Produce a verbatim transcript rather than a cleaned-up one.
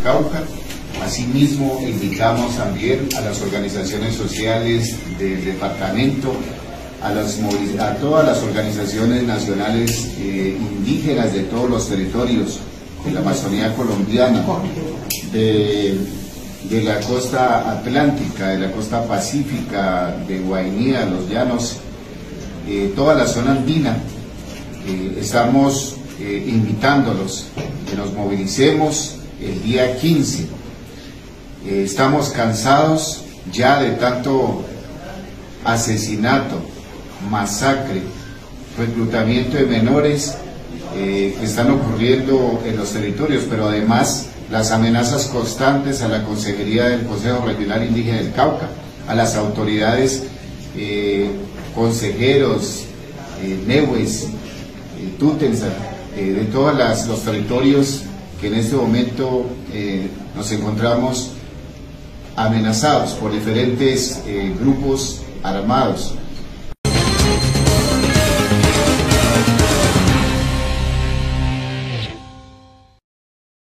Cauca. Asimismo, invitamos también a las organizaciones sociales del departamento, a, las, a todas las organizaciones nacionales eh, indígenas de todos los territorios de la Amazonía colombiana, de, de la costa atlántica, de la costa pacífica, de Guainía, los llanos, eh, toda la zona andina. Eh, estamos eh, invitándolos que nos movilicemos el día quince. Eh, estamos cansados ya de tanto asesinato, masacre, reclutamiento de menores eh, que están ocurriendo en los territorios, pero además las amenazas constantes a la Consejería del Consejo Regional Indígena del Cauca, a las autoridades, eh, consejeros, eh, nehues, eh, tutensa, eh, de todos las, los territorios que en este momento eh, nos encontramos amenazados por diferentes eh, grupos armados.